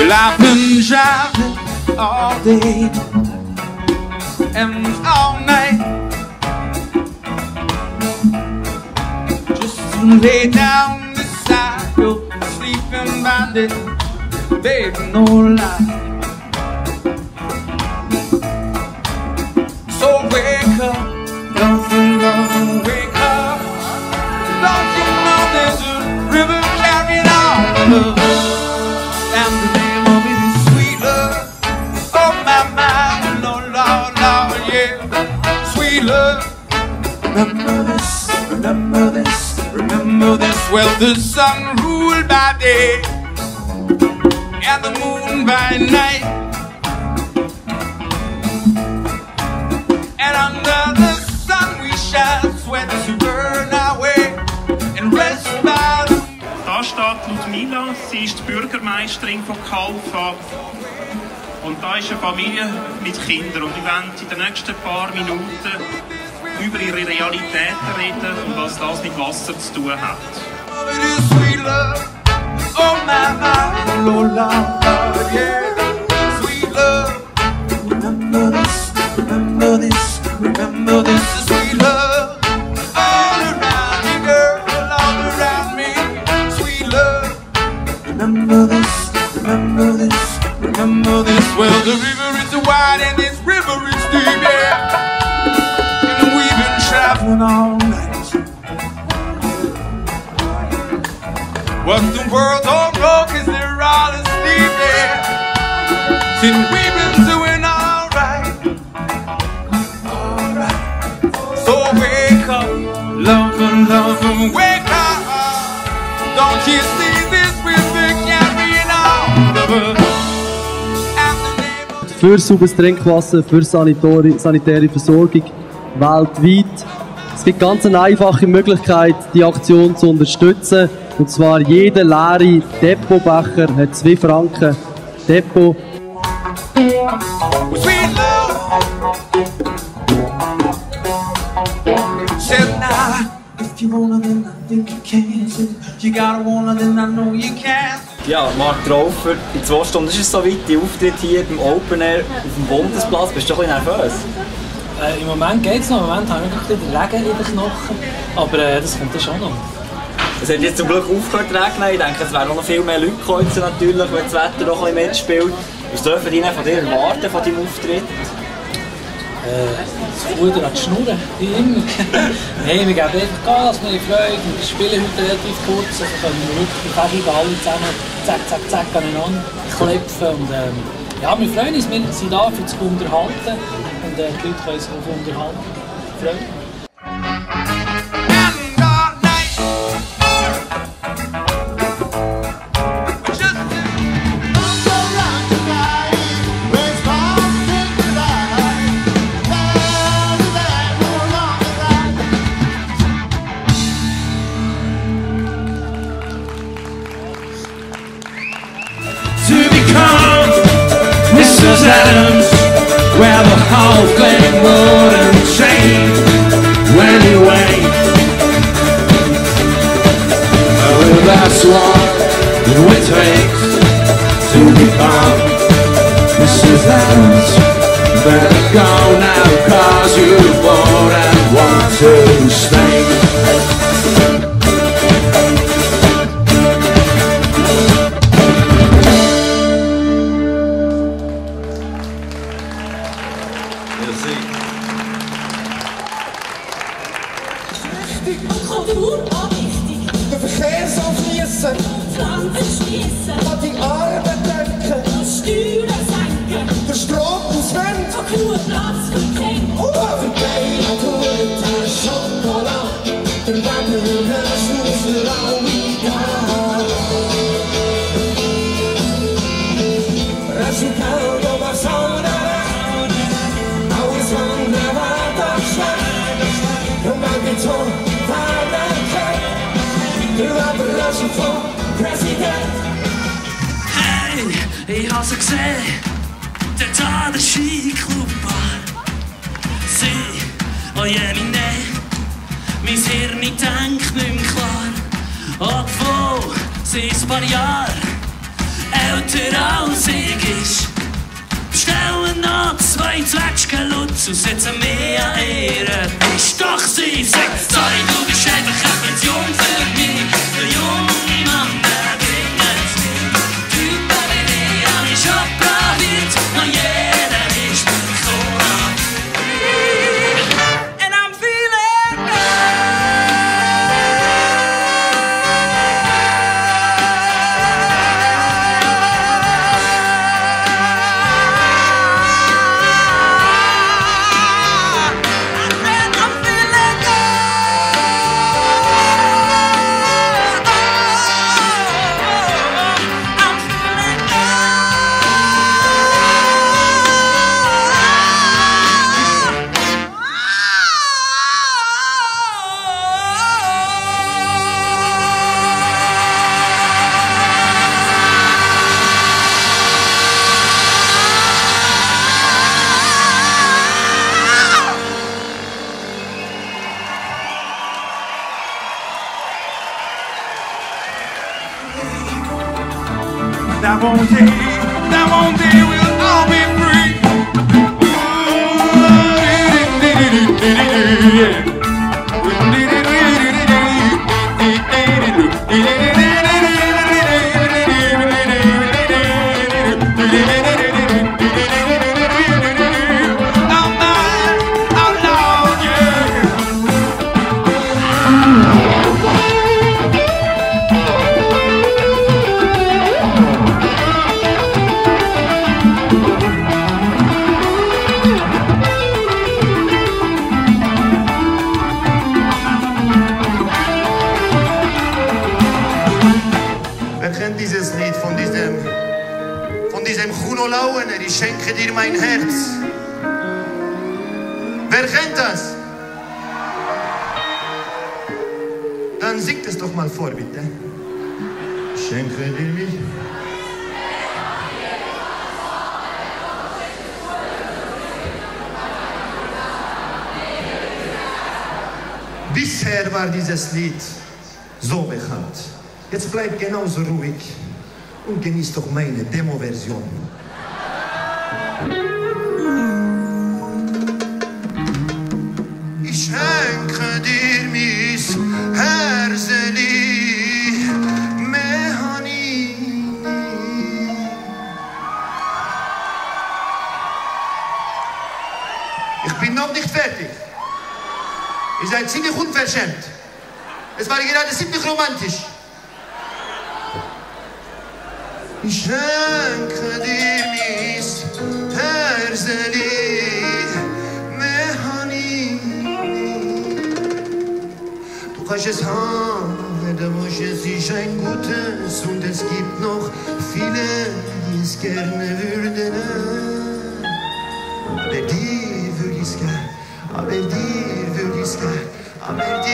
Well, I've been driving all day and all night just to lay down beside your sleeping body, baby, no lie. So wake up, love, wake up. Don't you know there's a river carrying on love, and the name of it is sweet love. Oh my mind, Lord, Lord, Lord, yeah, sweet love. Remember this, remember this, remember this. Well, the sun ruled by day and the moon by night. And under the sun we shall sweat to burn our way and rest by the... Da steht Ludmila, sie ist die Bürgermeisterin von Kalfa. Und da ist eine Familie mit Kindern und wir werden in den nächsten paar Minuten über ihre Realitäten reden und was das mit Wasser zu tun hat. Oh my, Lord, Lord, yeah, sweet love. Remember this, remember this, remember this is sweet love. All around me, girl, all around me, sweet love. Remember this, remember this, remember this. Well, the river is wide and this river is deep, yeah. And we've been traveling all night. What the world's all broke is they're all asleep, yeah. Since we've been doing alright, alright. So wake up, love, wake up. Don't you see this river carrying on, lover? Für sauberes Trinkwasser, für sanitäre Versorgung weltweit. Es gibt ganz eine einfache Möglichkeit, die Aktion zu unterstützen. Und zwar jeder leere Depotbecher hat 2 Franken Depot. Ja, Marc Traufer, in 2 Stunden ist es soweit, die Auftritt hier beim Open Air auf dem Bundesplatz. Bist du ein bisschen nervös? Im Moment geht es noch, im Moment habe ich noch ein bisschen Regen in den Knochen, aber das kommt dann schon noch. Es hat jetzt zum Glück aufgehört zu regnen. Ich denke, es werden noch viel mehr Leute kommen natürlich, wenn das Wetter auch ein bisschen mitspielt. Was dürfen die von dir erwarten, von deinem Auftritt? Das Fuder an die Schnur, wie immer. Nein, wir geben einfach Gas, wir haben Freude, wir spielen heute relativ kurz, also können wir wirklich fast alle zusammen zack, zack, zack aneinander klepfen. Und, ja, wir freuen uns, wir sind da für zu unterhalten und die Leute können sich auch unterhalten. Freude. Where the whole thing wouldn't change anyway. Well, that's what it takes to become Mrs. Adams. Better go now, cause you're bored and want to stay. Der Verkehr soll fließen, Pflanzen schiessen, an die Armen denken, Steuern senken, der Strom aus Wind, Kurplatz für Kind, für Beine, Gurte, Schokolade, der Wetter, der Schnusser, egal. Resultato va sonare, alles andere war doch schlecht, und man geht so, Hey, ich hab sie gesehen, dort an der Skiclub-Bar. Sie, oh jene Nähe, mein Hirn denkt nicht mehr klar. Obwohl sie ein paar Jahre älter als ich ist. Bestellen noch 2 Zwetschgen Lutz und setzen mich an ihren Tisch. Doch sie sagt, sorry, du bist einfach etwas jung für mich. Der junge Mann, der bringt es nicht. Typen wie ich habe ich schon probiert, noch jeder ist mir Cola. And I'm feeling good. That one day we'll all be free. Dieses Lied von diesem Kuno Lauener, ich schenke dir mein Herz. Wer kennt das? Dann singt es doch mal vor, bitte. Ich schenke dir mich. Bisher war dieses Lied so bekannt. Jetzt bleib genauso ruhig und genieß doch meine Demo-Version. Ich schenke dir mis Herzeli, Mehani. Ich bin noch nicht fertig. Ihr seid ziemlich unverschämt. Es war gerade ziemlich romantisch. Ich schenke dir mis Herzeli, Mehani. Du kannst es haben, du musst es ist ein gutes und es gibt noch viele, die es gerne würden. Aber dir würde ich's gern, aber dir würde ich's gern, aber dir